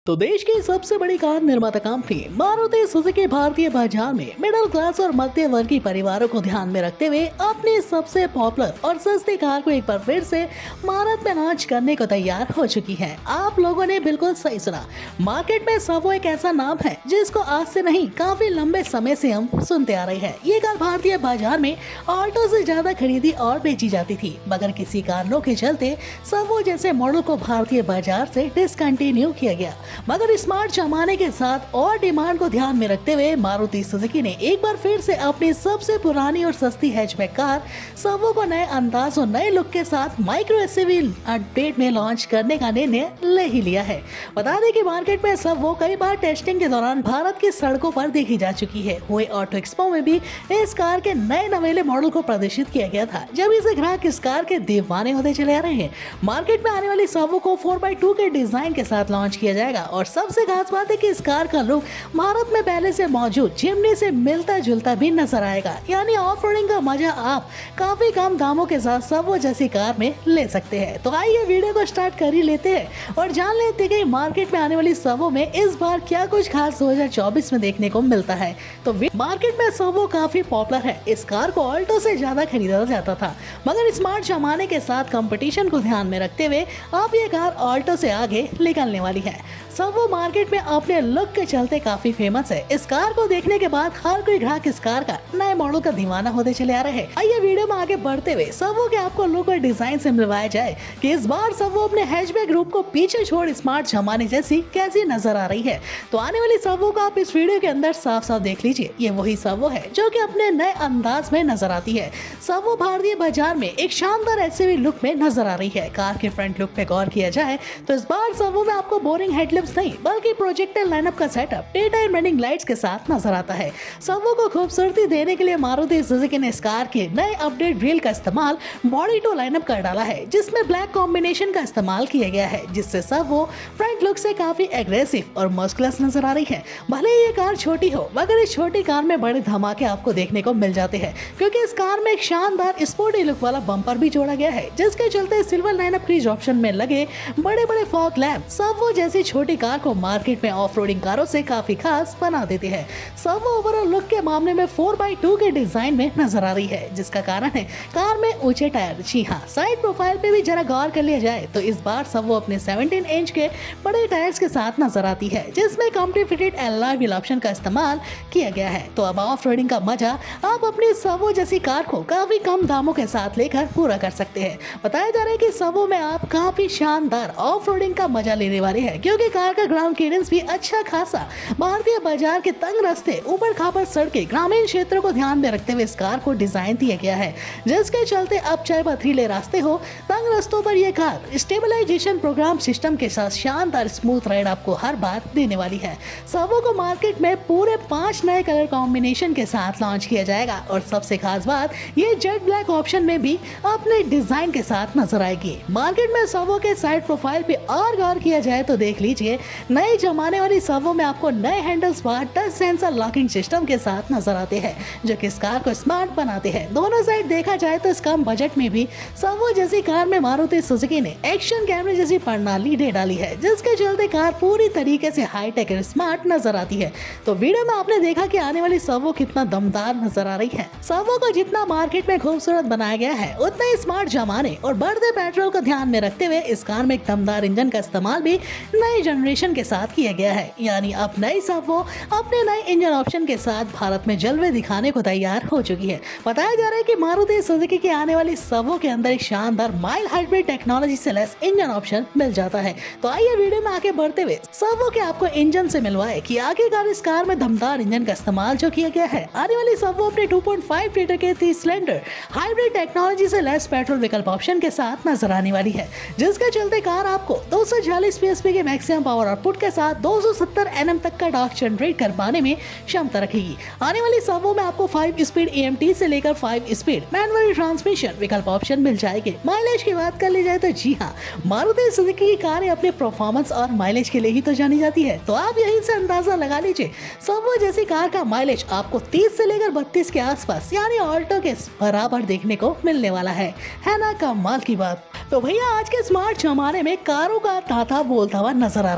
तो देश की सबसे बड़ी कार निर्माता कंपनी मारुति सुजुकी भारतीय बाजार में मिडिल क्लास और मध्य वर्गीय परिवारों को ध्यान में रखते हुए अपनी सबसे पॉपुलर और सस्ती कार को एक बार फिर से भारत में लॉन्च करने को तैयार हो चुकी है। आप लोगों ने बिल्कुल सही सुना। मार्केट में सवो एक ऐसा नाम है जिसको आज से नहीं काफी लंबे समय से हम सुनते आ रहे हैं। ये कार भारतीय बाजार में ऑल्टो से ज्यादा खरीदी और बेची जाती थी, मगर किसी कारणों के चलते सवो जैसे मॉडल को भारतीय बाजार से डिसकंटिन्यू किया गया। मगर स्मार्ट जमाने के साथ और डिमांड को ध्यान में रखते हुए मारुति सुजुकी ने एक बार फिर से अपनी सबसे पुरानी और सस्ती हैचबैक कार सवो को नए अंदाज और नए लुक के साथ माइक्रो एसयूवी अपडेट में लॉन्च करने का निर्णय ले ही लिया है। बता दें कि मार्केट में सवो कई बार टेस्टिंग के दौरान भारत की सड़कों पर देखी जा चुकी है। हुए ऑटो एक्सपो में भी इस कार के नए नवेले मॉडल को प्रदर्शित किया गया था, जब इसे ग्राहक इस कार के दीवाने होते चले आ रहे हैं। मार्केट में आने वाली सवो को 4x2 के डिजाइन के साथ लॉन्च किया जाएगा और सबसे खास बात है कि इस कार का लुक भारत में पहले से मौजूद चिमनी से मिलता जुलता भी नजर आएगा। यानी ऑफ रोडिंग का मजा आप काफी कम दामों के साथ सवो जैसी कार में ले सकते हैं। तो आइए वीडियो को स्टार्ट कर ही लेते हैं और जान लेते हैं कि मार्केट में आने वाली सवो में इस बार क्या कुछ खास 2024 में देखने को मिलता है। तो मार्केट में सवो काफी पॉपुलर है। इस कार को ऑल्टो से ज्यादा खरीदा जाता था, मगर स्मार्ट जमाने के साथ कंपटीशन को ध्यान में रखते हुए अब ये कार ऑल्टो से आगे निकलने वाली है। सवो मार्केट में अपने लुक के चलते काफी फेमस है। इस कार को देखने के बाद हर कोई ग्राहक इस कार का नए मॉडल का दीवाना होते चले आ रहे हैं। आइए वीडियो में आगे बढ़ते हुए सवो के आपको लुक और डिजाइन से मिलवाया जाए कि इस बार सवो अपने हैचबैक रूप को पीछे छोड़ स्मार्ट जमाने जैसी कैसी नजर आ रही है। तो आने वाली सवो को आप इस वीडियो के अंदर साफ साफ देख लीजिए। ये वही सवो है जो कि अपने नए अंदाज में नजर आती है। सवो भारतीय बाजार में एक शानदार एसयूवी लुक में नजर आ रही है। कार के फ्रंट लुक पे गौर किया जाए तो इस बार सवो में आपको बोरिंग हेडलैम्प्स नहीं बल्कि प्रोजेक्टर लाइनअप का setup day time running lights के साथ नजर आता है। सवो को खूबसूरती देने के लिए मारुति सुजुकी ने इस कार के नए अपडेट ग्रिल का इस्तेमाल बॉडी टू लाइनअप कर डाला है, जिसमें ब्लैक कॉम्बिनेशन का इस्तेमाल किया गया है, जिससे सवो फ्रंट लुक से काफी एग्रेसिव और मस्कुलस नजर आ रही है। भले ही ये कार छोटी हो, मगर इस छोटी कार में बड़े धमाके आपको देखने को मिल जाते हैं, क्योंकि इस कार में एक शानदार स्पोर्टी लुक वाला बम्पर भी जोड़ा गया है, जिसके चलते सिल्वर लाइनअप क्रीज ऑप्शन में लगे बड़े बड़े फॉग लैंप सवो जैसी छोटी कार को मार्केट में ऑफ रोडिंग कारों से काफी खास बना देते हैं। सवो ओवरऑल लुक के मामले में 4x2 के डिजाइन में नजर आ रही है, जिसका कारण है कार में ऊंचे टायर। जी हाँ, साइड प्रोफाइल पे भी जरा गौर कर लिया जाए तो इस बार सवो अपने 17 इंच के बड़े टायर्स के साथ नजर आती है, जिसमें company fitted alloy wheel option का इस्तेमाल किया गया है। तो अब ऑफ रोडिंग का मजा आप अपनी सवो जैसी कार को काफी कम दामों के साथ लेकर पूरा कर सकते हैं। बताया जा रहा है कि सवो में आप काफी शानदार ऑफ रोडिंग का मजा लेने वाले हैं, क्योंकि कार का ग्राउंड क्लियरेंस भी अच्छा खासा भारतीय बाजार के तंग रास्ते, ऊपर खापर सड़कें, ग्रामीण क्षेत्रों को ध्यान में रखते हुए इस कार को डिजाइन दिया गया है, जिसके चलते अब चाहे पथरीले रास्ते हो, तंग रास्तों पर यह कार स्टेबलाइजेशन प्रोग्राम सिस्टम के साथ शानदार स्मूथ राइड आपको हर बार देने वाली है। सवो को मार्केट में पूरे 5 नए कलर कॉम्बिनेशन के साथ लॉन्च किया जाएगा और सबसे खास बात ये जेट ब्लैक ऑप्शन में भी अपने डिजाइन के साथ नजर आएगी। मार्केट में सवो के साइड प्रोफाइल पे और गौर किया जाए तो देख लीजिए, नए जमाने वाली सवो में आपको नए हैंडल्स पर टच सेंसर लॉकिंग सिस्टम के साथ नजर आते हैं, जो कि इस कार को स्मार्ट बनाते हैं। दोनों साइड देखा जाए तो इस कम बजट में भी सवो जैसी कार में मारुति सुजुकी ने एक्शन कैमरे जैसी प्रणाली दे डाली है, जिसके चलते कार पूरी तरीके से हाईटेक और स्मार्ट नजर आती है। तो वीडियो में आपने देखा कि आने वाली सवो कितना दमदार नजर आ रही है। सवो को जितना मार्केट में खूबसूरत बनाया गया है, उतना ही स्मार्ट जमाने और बढ़ते पेट्रोल को ध्यान में रखते हुए इस कार में एक दमदार इंजन का इस्तेमाल भी नई जनरेशन के साथ किया गया है। यानी अब नई सवो अपने नए इंजन ऑप्शन के साथ भारत में जलवे दिखाने को तैयार हो चुकी है। बताया जा रहा है कि मारुति सुजुकी के आने वाली सवो के अंदर एक शानदार माइल्ड हाइब्रिड टेक्नोलॉजी से लैस इंजन ऑप्शन मिल जाता है। तो आइए वीडियो में आगे बढ़ते हुए सवो के आपको इंजन से मिलवाए कि आखिरकार इस कार में दमदार इंजन का इस्तेमाल जो किया गया है। आने वाली सवो अपने 2.5 लीटर के 3 सिलेंडर हाइब्रिड टेक्नोलॉजी से लैस पेट्रोल विकल्प ऑप्शन के साथ नजर आने वाली है, जिसके चलते कार आपको 240 पीएसपी के मैक्सिमम पावर आउटपुट के साथ 270 एनएम तक का टॉर्क जनरेट कर पाने में क्षमता रखेगी। आने वाली सवो में आपको 5 स्पीड एएमटी से लेकर 5 स्पीड मैनुअल ट्रांसमिशन विकल्प ऑप्शन मिल जाएंगे। माइलेज की बात कर ली जाए तो जी हाँ, मारुति सुजुकी की कारें अपने परफॉर्मेंस और माइलेज के लिए ही तो जानी जाती है। तो आप यहीं से अंदाजा लगा लीजिए, सवो जैसी कार का माइलेज आपको 30 से लेकर 32 के आसपास यानी ऑल्टो के बराबर देखने को मिलने वाला है ना? कमाल की बात। तो भैया आज के स्मार्ट जमाने में कारों का तांता बोलता हुआ नजर आ रहा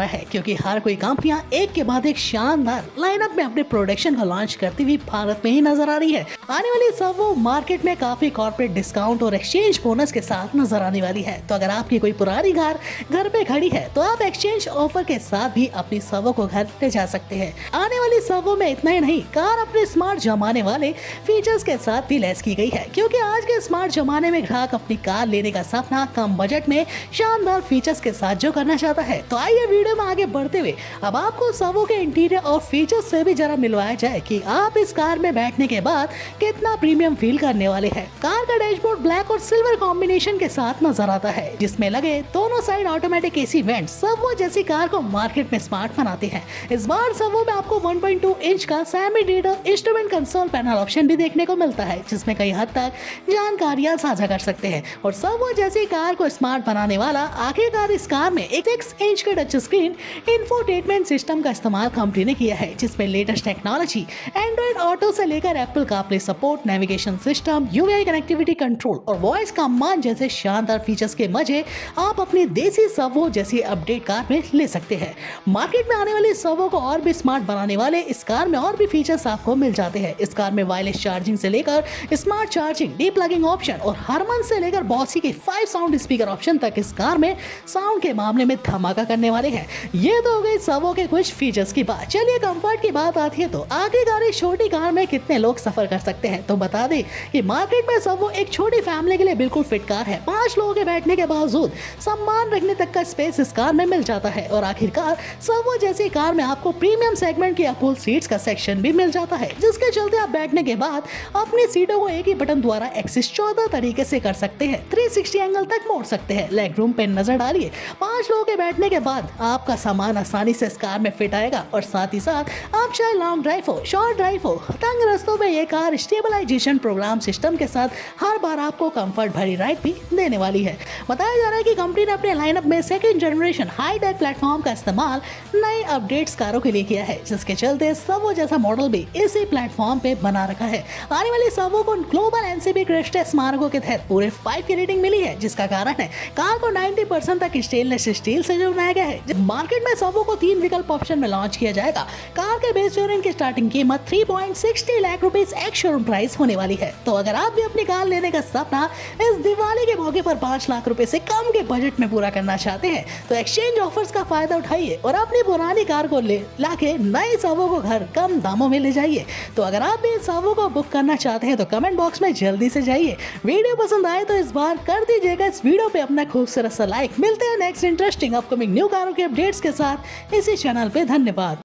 रहा है, क्योंकि हर कोई कंपनियां एक के बाद एक शानदार लाइनअप में अपने प्रोडक्शन को लॉन्च करती हुई भारत में ही नजर आ रही है। आने वाली सर्वो मार्केट में काफी कॉर्पोरेट डिस्काउंट और एक्सचेंज बोनस के साथ नजर आने वाली है। तो अगर आपकी कोई पुरानी कार घर पे खड़ी है तो आप एक्सचेंज ऑफर के साथ भी अपनी सर्वो को घर ले जा सकते हैं। आने वाली सर्वो में इतना ही नहीं, कार अपने स्मार्ट जमाने वाले फीचर्स के साथ भी लैस की गई है, क्योंकि आज के स्मार्ट जमाने में ग्राहक अपनी कार लेने का सपना कम बजट में शानदार फीचर्स के साथ जो करना चाहता है। तो आइए वीडियो में आगे बढ़ते हुए अब आपको सर्वो के इंटीरियर और फीचर्स से भी जरा मिलवाया जाए कि आप इस कार में बैठने के बाद कितना प्रीमियम फील करने वाले हैं। कार का डैशबोर्ड ब्लैक और सिल्वर कॉम्बिनेशन के साथ नजर आता है, जिसमें लगे दोनों side automatic AC vent Cervo जैसी कार को मार्केट में स्मार्ट बनाते हैं। इस बार सर्वो में आपको 1.2 इंच का semi digital instrument console panel option भी देखने को मिलता है, जिसमें कई हद तक जानकारियां साझा कर सकते हैं। और सर्वो जैसी कार को स्मार्ट बनाने वाला आखिरकार इस कार में एक 6 इंच का टच स्क्रीन इंफोटेनमेंट सिस्टम का इस्तेमाल कंपनी ने किया है, जिसमें लेटेस्ट टेक्नोलॉजी एंड्रॉइड ऑटो से लेकर Apple CarPlay support, navigation system, UI connectivity control और वॉइस कमांड जैसे शानदार फीचर्स के मजे आप अपनी देसी सर्वो जैसी अपडेट कार में ले सकते हैं। मार्केट में आने वाली सर्वो को और भी स्मार्ट बनाने वाले इस कार में और भी फीचर्स आपको मिल जाते हैं। इस कार में वायरलेस चार्जिंग से लेकर smart charging, D plugging option और हारमन से लेकर बॉसी के 5 साउंड स्पीकर ऑप्शन तक इस कार में साउंड के मामले में धमाका करने वाले हैं। ये तो हो गई सर्वो के कुछ फीचर्स की बात। चलिए कंफर्ट की बात आती है तो आखिरकार इस छोटी कार में कितने लोग सफर कर सकते हैं। तो बता दें कि मार्केट में सर्वो एक छोटी फैमिली के लिए बिल्कुल फिट कार है। 5 लोगों के बैठने के बावजूद सम्मान रखने तक का स्पेस इस कार में मिल जाता है। और आखिरकार सर्वो जैसी कार में आपको प्रीमियम सेगमेंट की अपहोल सीट्स का सेक्शन भी मिल जाता है, जिसके चलते आप बैठने के बाद अपनी सीटों को एक ही बटन द्वारा एक्सेस 14 तरीके से कर सकते हैं। 360 एंगल तक मोड़ सकते हैं। लेग रूम पे नजर डालिए। 5 लोगों के बैठने के बाद आपका सामान आसानी से इस कार में फिट आएगा। और साथ ही साथ आप चाहे लॉन्ग ड्राइव हो, शॉर्ट ड्राइव हो, तंग रास्तों में ये कार स्टेबलाइजेशन प्रोग्राम सिस्टम के साथ हर बार आपको कंफर्ट भरी राइड भी देने वाली है। बताया जा रहा है कि कंपनी ने अपने लाइनअप में second generation high tech platform का इस्तेमाल नए अपडेट्स कारों के लिए किया है, जिसके चलते सर्वो जैसा मॉडल भी इसी प्लेटफॉर्म पे बना रखा है। आने वाली सर्वो को ग्लोबल एनसीबी क्रेस्टेस मार्गों के तहत पूरे 5 की रेटिंग मिली है, जिसका कारण है कार को 90% तक स्टेनलेस स्टील से जो बनाया गया है। मार्केट में सर्वो को 3 विकल्प ऑप्शन में लॉन्च किया जाएगा। कार के बेस वेरिएंट की स्टार्टिंग कीमत 3.60 lakh rupees ex showroom price होने वाली है। तो अगर आप भी अपनी कार लेने का सपना इस दिवाली के मौके पर 5 लाख रुपए से कम के बजट में पूरा करना चाहते हैं तो एक्सचेंज ऑफर्स का फायदा उठाइए और अपनी पुरानी कार को लाके नई सर्वो को घर कम दामों में ले जाइए। तो अगर आप भी इस सर्वो को बुक करना चाहते हैं तो कमेंट बॉक्स में जल्दी से जाइए। वीडियो पसंद आए तो इस बार कर दीजिएगा इस वीडियो पे अपना खूबसूरत सा लाइक। मिलते हैं नेक्स्ट इंटरेस्टिंग अपकमिंग न्यू कारों के अपडेट्स के साथ इसी चैनल पे। धन्यवाद।